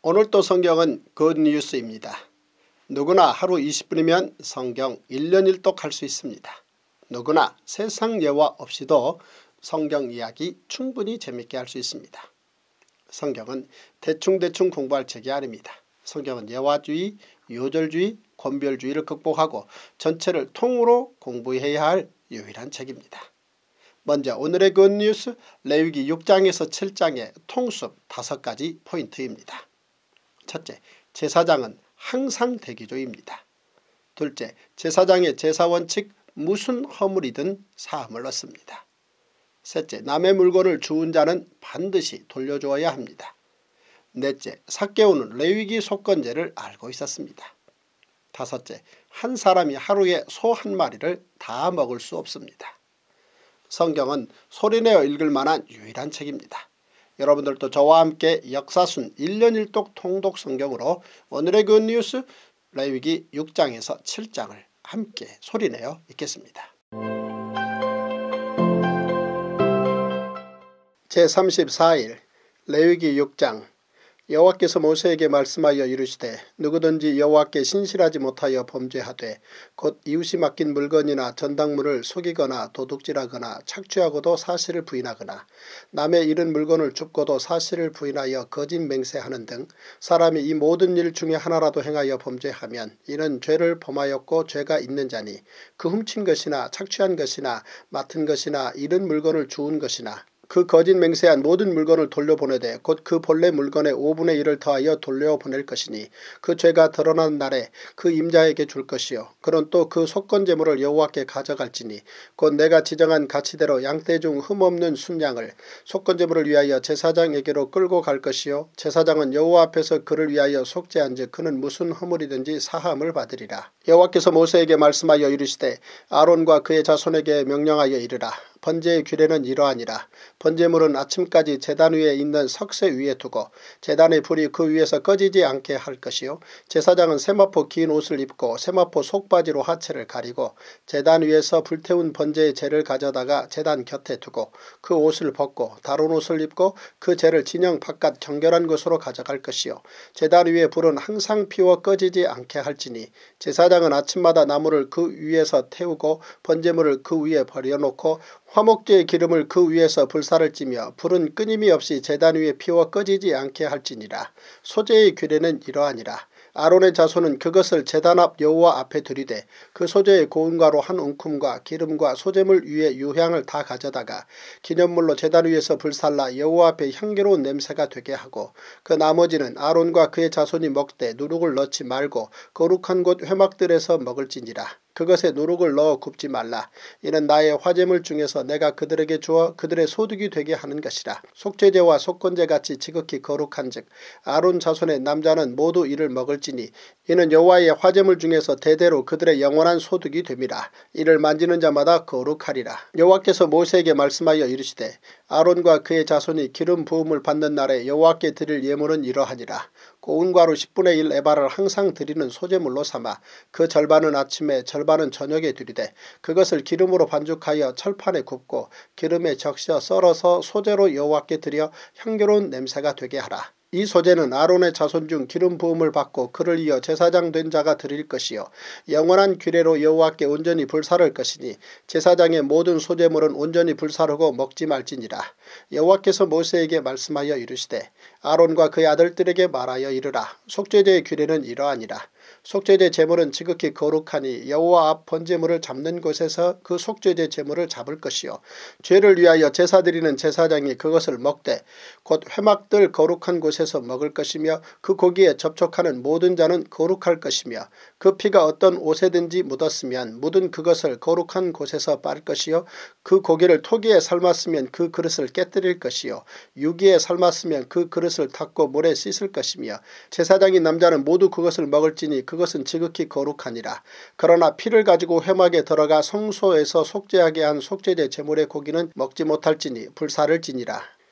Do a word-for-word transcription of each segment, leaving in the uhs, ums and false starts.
오늘도 성경은 굿뉴스입니다. 누구나 하루 이십 분이면 성경 일 년 일 독 할 수 있습니다. 누구나 세상 예화 없이도 성경 이야기 충분히 재밌게 할 수 있습니다. 성경은 대충대충 공부할 책이 아닙니다. 성경은 예화주의, 요절주의, 권별주의를 극복하고 전체를 통으로 공부해야 할 유일한 책입니다. 먼저 오늘의 굿뉴스, 레위기 육 장에서 칠 장의 통습 다섯 가지 포인트입니다. 첫째, 제사장은 항상 대기조입니다. 둘째, 제사장의 제사원칙 무슨 허물이든 사함을 얻습니다. 셋째, 남의 물건을 주운 자는 반드시 돌려주어야 합니다. 넷째, 삭개오는 레위기 속건제를 알고 있었습니다. 다섯째, 한 사람이 하루에 소 한 마리를 다 먹을 수 없습니다. 성경은 소리내어 읽을 만한 유일한 책입니다. 여러분들도 저와 함께 역사순 일 년 일 독 통독 성경으로 오늘의 굿뉴스 레위기 육 장에서 칠 장을 함께 소리내어 읽겠습니다. 제삼십사 일 레위기 육 장. 여호와께서 모세에게 말씀하여 이르시되 누구든지 여호와께 신실하지 못하여 범죄하되 곧 이웃이 맡긴 물건이나 전당물을 속이거나 도둑질하거나 착취하고도 사실을 부인하거나 남의 잃은 물건을 줍고도 사실을 부인하여 거짓 맹세하는 등 사람이 이 모든 일 중에 하나라도 행하여 범죄하면 이는 죄를 범하였고 죄가 있는 자니 그 훔친 것이나 착취한 것이나 맡은 것이나 잃은 물건을 주운 것이나 그 거짓 맹세한 모든 물건을 돌려보내되 곧 그 본래 물건의 오분의 일을 더하여 돌려보낼 것이니 그 죄가 드러난 날에 그 임자에게 줄 것이요 그는 또 그 속건제물을 여호와께 가져갈지니 곧 내가 지정한 가치대로 양떼 중 흠없는 순양을 속건제물을 위하여 제사장에게로 끌고 갈 것이요 제사장은 여호와 앞에서 그를 위하여 속죄한즉 그는 무슨 허물이든지 사함을 받으리라. 여호와께서 모세에게 말씀하여 이르시되 아론과 그의 자손에게 명령하여 이르라. 번제의 규례는 이러하니라. 번제물은 아침까지 제단 위에 있는 석쇠 위에 두고 제단의 불이 그 위에서 꺼지지 않게 할 것이요 제사장은 세마포 긴 옷을 입고 세마포 속바지로 하체를 가리고 제단 위에서 불태운 번제의 재를 가져다가 제단 곁에 두고 그 옷을 벗고 다른 옷을 입고 그 재를 진영 바깥 정결한 곳으로 가져갈 것이요 제단 위에 불은 항상 피워 꺼지지 않게 할지니 제사장은 아침마다 나무를 그 위에서 태우고 번제물을 그 위에 버려놓고 화목제의 기름을 그 위에서 불사를 찌며 불은 끊임이 없이 제단 위에 피워 꺼지지 않게 할지니라. 소제의 규례는 이러하니라. 아론의 자손은 그것을 제단 앞 여호와 앞에 들이되 그 소제의 고운가루 한 웅큼과 기름과 소제물 위에 유향을 다 가져다가 기념물로 제단 위에서 불살라 여호와 앞에 향기로운 냄새가 되게 하고 그 나머지는 아론과 그의 자손이 먹되 누룩을 넣지 말고 거룩한 곳 회막들에서 먹을지니라. 그것에 누룩을 넣어 굽지 말라. 이는 나의 화제물 중에서 내가 그들에게 주어 그들의 소득이 되게 하는 것이라. 속죄제와 속건제같이 지극히 거룩한즉 아론 자손의 남자는 모두 이를 먹을지니 이는 여호와의 화제물 중에서 대대로 그들의 영원한 소득이 됨이라. 이를 만지는 자마다 거룩하리라. 여호와께서 모세에게 말씀하여 이르시되 아론과 그의 자손이 기름 부음을 받는 날에 여호와께 드릴 예물은 이러하니라. 고운가루 십분의 일 에바를 항상 드리는 소제물로 삼아 그 절반은 아침에 절반은 저녁에 드리되 그것을 기름으로 반죽하여 철판에 굽고 기름에 적셔 썰어서 소제로 여호와께 드려 향기로운 냄새가 되게 하라. 이 소제는 아론의 자손 중 기름 부음을 받고 그를 이어 제사장 된 자가 드릴 것이요 영원한 규례로 여호와께 온전히 불사를 것이니 제사장의 모든 소제물은 온전히 불사르고 먹지 말지니라. 여호와께서 모세에게 말씀하여 이르시되 아론과 그의 아들들에게 말하여 이르라. 속죄제의 규례는 이러하니라. 속죄제 제물은 지극히 거룩하니 여호와 앞 번제물을 잡는 곳에서 그 속죄제 제물을 잡을 것이요 죄를 위하여 제사 드리는 제사장이 그것을 먹되 곧 회막들 거룩한 곳에서 먹을 것이며 그 고기에 접촉하는 모든 자는 거룩할 것이며 그 피가 어떤 옷에든지 묻었으면 묻은 그것을 거룩한 곳에서 빨 것이요 그 고기를 토기에 삶았으면 그 그릇을 깨뜨릴 것이요 유기에 삶았으면 그 그릇을 닦고 물에 씻을 것이며 제사장인 남자는 모두 그것을 먹을지니 그것은 지극히 거룩하니라. 그러나 피를 가지고 회막에 들어가 성소에서 속죄하게 한 속죄제 제물의 고기는 먹지 못할지니 불사를 지니라.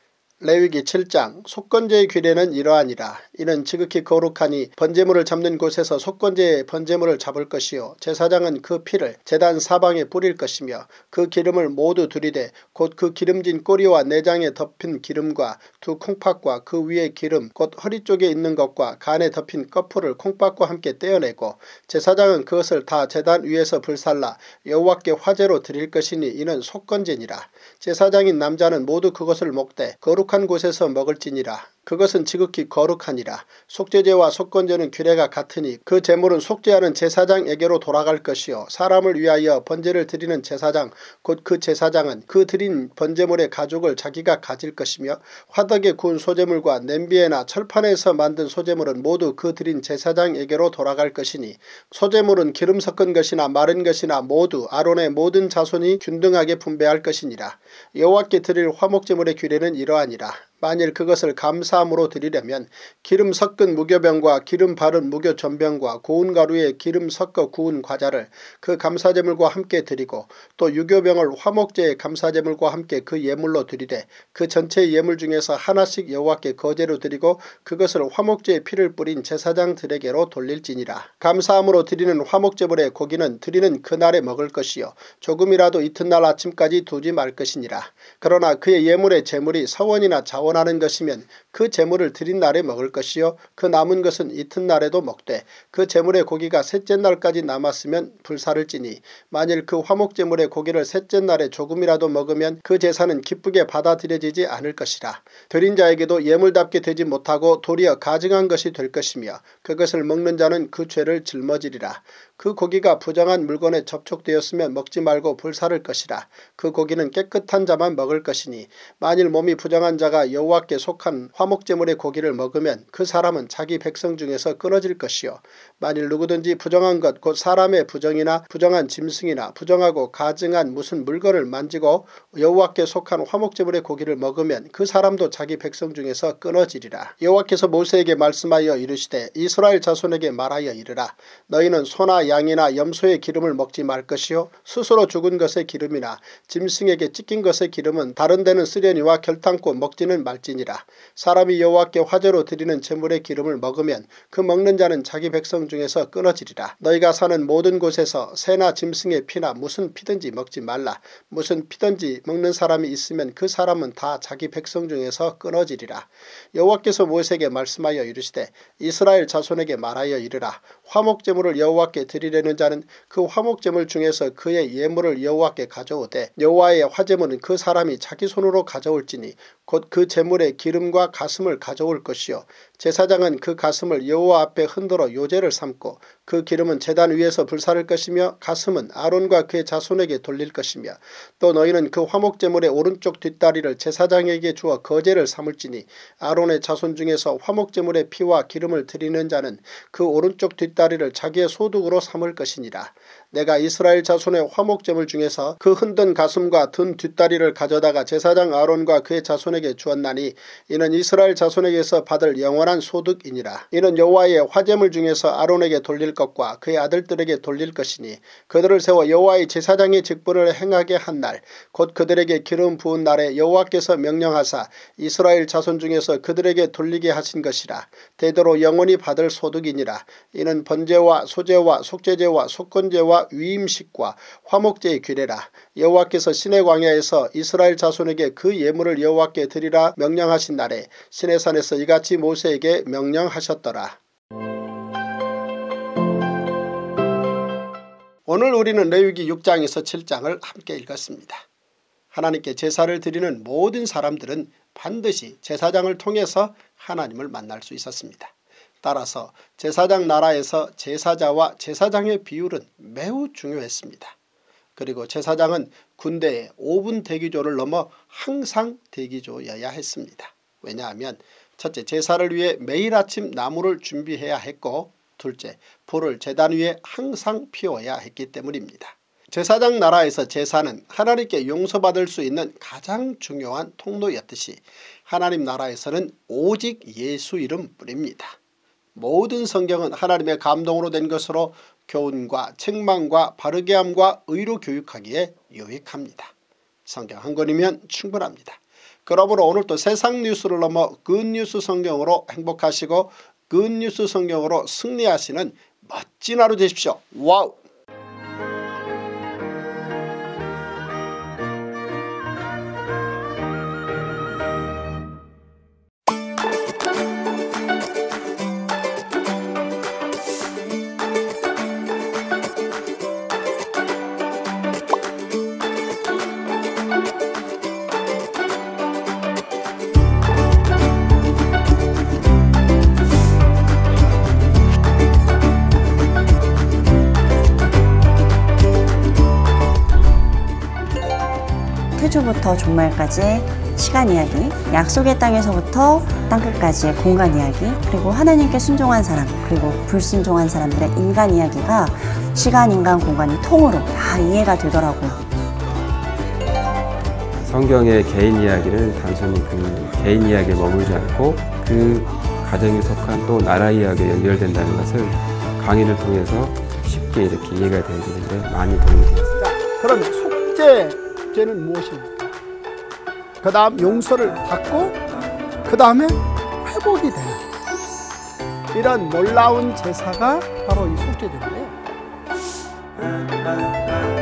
레위기 칠 장 속건제의 규례는 이러하니라. 이는 지극히 거룩하니 번제물을 잡는 곳에서 속건제의 번제물을 잡을 것이요 제사장은 그 피를 제단 사방에 뿌릴 것이며 그 기름을 모두 들이되 곧 그 기름진 꼬리와 내장에 덮인 기름과 두 콩팥과 그 위에 기름 곧 허리 쪽에 있는 것과 간에 덮인 꺼풀을 콩팥과 함께 떼어내고 제사장은 그것을 다 제단 위에서 불살라 여호와께 화제로 드릴 것이니 이는 속건제니라. 제사장인 남자는 모두 그것을 먹되 거룩한 곳에서 먹을지니라. 그것은 지극히 거룩하니라. 속죄제와 속건제는 규례가 같으니 그 제물은 속죄하는 제사장에게로 돌아갈 것이요 사람을 위하여 번제를 드리는 제사장 곧 그 제사장은 그 드린 번제물의 가죽을 자기가 가질 것이며 화덕에 구운 소제물과 냄비에나 철판에서 만든 소제물은 모두 그 드린 제사장에게로 돌아갈 것이니 소제물은 기름 섞은 것이나 마른 것이나 모두 아론의 모든 자손이 균등하게 분배할 것이니라. 여호와께 드릴 화목제물의 규례는 이러하니라. 만일 그것을 감사함으로 드리려면 기름 섞은 무교병과 기름 바른 무교전병과 고운 가루에 기름 섞어 구운 과자를 그 감사제물과 함께 드리고 또 유교병을 화목제의 감사제물과 함께 그 예물로 드리되 그 전체 예물 중에서 하나씩 여호와께 거제로 드리고 그것을 화목제의 피를 뿌린 제사장들에게로 돌릴지니라. 감사함으로 드리는 화목제물의 고기는 드리는 그날에 먹을 것이요 조금이라도 이튿날 아침까지 두지 말 것이니라. 그러나 그의 예물의 제물이 서원이나 자원 하는 것이면 그 제물을 드린 날에 먹을 것이요 그 남은 것은 이튿날에도 먹되 그 제물의 고기가 셋째 날까지 남았으면 불사를 찌니 만일 그 화목제물의 고기를 셋째 날에 조금이라도 먹으면 그 제사는 기쁘게 받아들여지지 않을 것이라. 드린 자에게도 예물답게 되지 못하고 도리어 가증한 것이 될 것이며 그것을 먹는 자는 그 죄를 짊어지리라. 그 고기가 부정한 물건에 접촉되었으면 먹지 말고 불사를 것이라. 그 고기는 깨끗한 자만 먹을 것이니 만일 몸이 부정한 자가 여호와께 속한 화목제물의 고기를 먹으면 그 사람은 자기 백성 중에서 끊어질 것이요 만일 누구든지 부정한 것 곧 사람의 부정이나 부정한 짐승이나 부정하고 가증한 무슨 물건을 만지고 여호와께 속한 화목제물의 고기를 먹으면 그 사람도 자기 백성 중에서 끊어지리라. 여호와께서 모세에게 말씀하여 이르시되 이스라엘 자손에게 말하여 이르라. 너희는 소나 양이나 염소의 기름을 먹지 말 것이요 스스로 죽은 것의 기름이나 짐승에게 찢긴 것의 기름은 다른 데는 쓰려니와 결탄코 먹지는 말지니라. 사람이 여호와께 화제로 드리는 제물의 기름을 먹으면 그 먹는 자는 자기 백성 중에서 끊어지리라. 너희가 사는 모든 곳에서 새나 짐승의 피나 무슨 피든지 먹지 말라. 무슨 피든지 먹는 사람이 있으면 그 사람은 다 자기 백성 중에서 끊어지리라. 여호와께서 모세에게 말씀하여 이르시되 이스라엘 자손에게 말하여 이르라. 화목제물을 여호와께 드리려는 자는 그 화목제물 중에서 그의 예물을 여호와께 가져오되 여호와의 화제물은 그 사람이 자기 손으로 가져올지니 곧 그 제물의 기름과 가슴을 가져올 것이요 제사장은 그 가슴을 여호와 앞에 흔들어 요제를 삼고 그 기름은 제단 위에서 불사를 것이며 가슴은 아론과 그의 자손에게 돌릴 것이며 또 너희는 그 화목제물의 오른쪽 뒷다리를 제사장에게 주어 거제를 삼을지니 아론의 자손 중에서 화목제물의 피와 기름을 드리는 자는 그 오른쪽 뒷다리를 자기의 소득으로 삼을 것이니라. 내가 이스라엘 자손의 화목제물 중에서 그 흔든 가슴과 든 뒷다리를 가져다가 제사장 아론과 그의 자손에게 주었나니 이는 이스라엘 자손에게서 받을 영원한 소득이니라. 이는 여호와의 화제물 중에서 아론에게 돌릴 것과 그의 아들들에게 돌릴 것이니 그들을 세워 여호와의 제사장의 직분을 행하게 한 날 곧 그들에게 기름 부은 날에 여호와께서 명령하사 이스라엘 자손 중에서 그들에게 돌리게 하신 것이라. 대대로 영원히 받을 소득이니라. 이는 번제와 소제와 속죄제와 속건제와 위임식과 화목제의 규례라. 여호와께서 시내 광야에서 이스라엘 자손에게 그 예물을 여호와께 드리라 명령하신 날에 시내산에서 이같이 모세에게 명령하셨더라. 오늘 우리는 레위기 육 장에서 칠 장을 함께 읽었습니다. 하나님께 제사를 드리는 모든 사람들은 반드시 제사장을 통해서 하나님을 만날 수 있었습니다. 따라서 제사장 나라에서 제사자와 제사장의 비율은 매우 중요했습니다. 그리고 제사장은 군대의 오 분 대기조를 넘어 항상 대기조여야 했습니다. 왜냐하면 첫째, 제사를 위해 매일 아침 나무를 준비해야 했고 둘째, 불을 제단 위에 항상 피워야 했기 때문입니다. 제사장 나라에서 제사는 하나님께 용서받을 수 있는 가장 중요한 통로였듯이 하나님 나라에서는 오직 예수 이름뿐입니다. 모든 성경은 하나님의 감동으로 된 것으로 교훈과 책망과 바르게함과 의로 교육하기에 유익합니다. 성경 한 권이면 충분합니다. 그러므로 오늘도 세상 뉴스를 넘어 굿뉴스 성경으로 행복하시고 굿뉴스 성경으로 승리하시는 멋진 하루 되십시오. 와우. 태초부터 종말까지의 시간 이야기, 약속의 땅에서부터 땅끝까지의 공간 이야기, 그리고 하나님께 순종한 사람, 그리고 불순종한 사람들의 인간 이야기가 시간, 인간, 공간이 통으로 다 이해가 되더라고요. 성경의 개인 이야기는 단순히 그 개인 이야기에 머물지 않고 그 가정에 속한 또 나라 이야기에 연결된다는 것을 강의를 통해서 쉽게 이렇게 이해가 되어지는데 많이 도움이 되었습니다. 그럼 속죄 죄는 무엇입니까? 그 다음 용서를 받고 그 다음에 회복이 되는 이런 놀라운 제사가 바로 이 속죄제인데요.